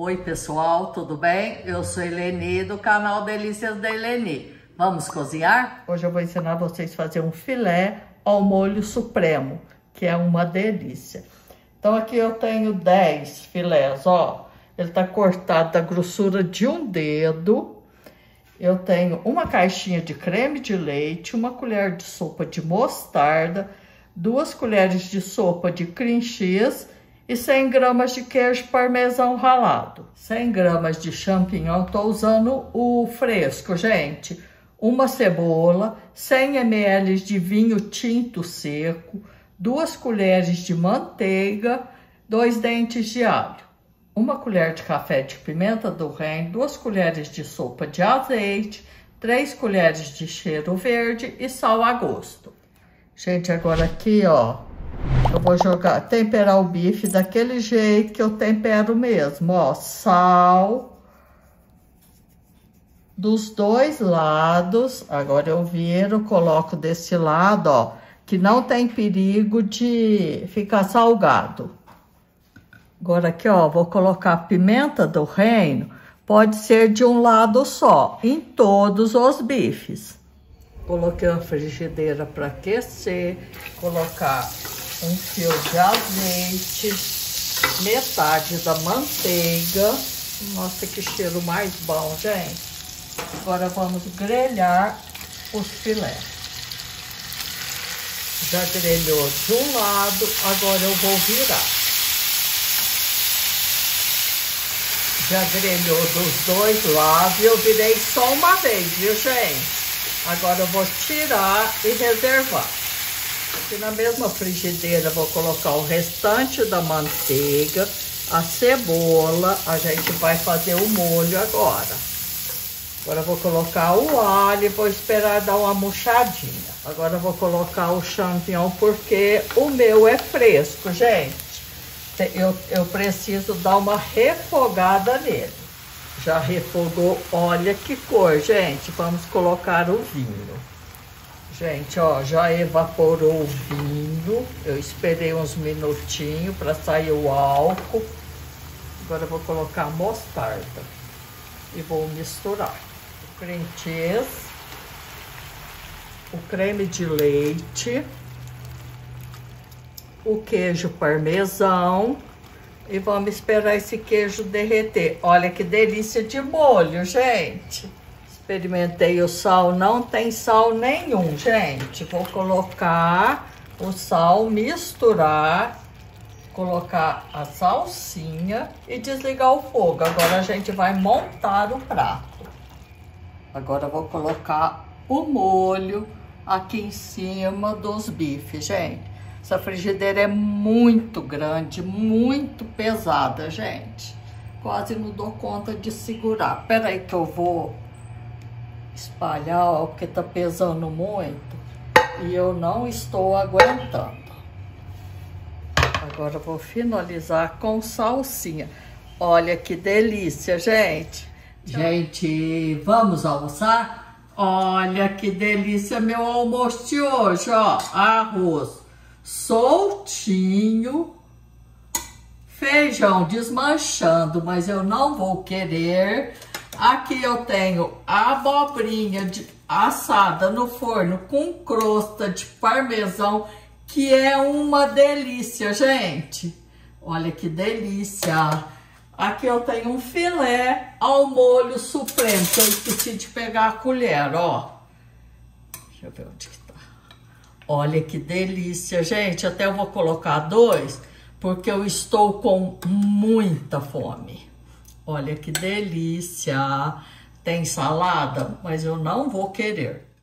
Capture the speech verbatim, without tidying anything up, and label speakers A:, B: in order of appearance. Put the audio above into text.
A: Oi pessoal, tudo bem? Eu sou Eleni do canal Delícias da Eleni. Vamos cozinhar?
B: Hoje eu vou ensinar vocês a fazer um filé ao molho supremo, que é uma delícia. Então aqui eu tenho dez filés, ó. Ele tá cortado da grossura de um dedo. Eu tenho uma caixinha de creme de leite, uma colher de sopa de mostarda, duas colheres de sopa de cream cheese e cem gramas de queijo parmesão ralado. cem gramas de champignon, tô usando o fresco, gente. Uma cebola, cem mililitros de vinho tinto seco, duas colheres de manteiga, dois dentes de alho, uma colher de café de pimenta do reino, duas colheres de sopa de azeite, três colheres de cheiro verde e sal a gosto. Gente, agora aqui, ó, eu vou jogar, temperar o bife daquele jeito que eu tempero mesmo, ó, sal dos dois lados. Agora eu viro, coloco desse lado, ó, que não tem perigo de ficar salgado. Agora aqui, ó, vou colocar pimenta do reino, pode ser de um lado só, em todos os bifes. Coloquei uma frigideira para aquecer, colocar um fio de azeite, metade da manteiga. Nossa, que cheiro mais bom, gente. Agora vamos grelhar os filés. Já grelhou de um lado, agora eu vou virar. Já grelhou dos dois lados e eu virei só uma vez, viu, gente? Agora eu vou tirar e reservar. Aqui na mesma frigideira vou colocar o restante da manteiga, a cebola. A gente vai fazer o molho agora. Agora eu vou colocar o alho e vou esperar dar uma murchadinha. Agora eu vou colocar o champignon porque o meu é fresco, gente. Eu, eu preciso dar uma refogada nele. Já refogou, olha que cor, gente. Vamos colocar o vinho. Gente, ó, já evaporou o vinho. Eu esperei uns minutinhos para sair o álcool. Agora eu vou colocar a mostarda e vou misturar. O cream cheese, o creme de leite, o queijo parmesão e vamos esperar esse queijo derreter. Olha que delícia de molho, gente. Experimentei o sal, não tem sal nenhum, gente. Vou colocar o sal, misturar, colocar a salsinha e desligar o fogo. Agora a gente vai montar o prato. Agora eu vou colocar o molho aqui em cima dos bifes, gente. Essa frigideira é muito grande, muito pesada, gente. Quase não dou conta de segurar. Pera aí que eu vou espalhar, ó, porque tá pesando muito. E eu não estou aguentando. Agora eu vou finalizar com salsinha. Olha que delícia, gente. Gente, vamos almoçar? Olha que delícia meu almoço de hoje, ó. Arroz soltinho, feijão desmanchando, mas eu não vou querer. Aqui eu tenho abobrinha de, assada no forno com crosta de parmesão, que é uma delícia, gente. Olha que delícia. Aqui eu tenho um filé ao molho supremo, que eu esqueci de pegar a colher, ó. Deixa eu ver onde que tá. Olha que delícia, gente. Até eu vou colocar dois, porque eu estou com muita fome. Olha que delícia. Tem salada, mas eu não vou querer.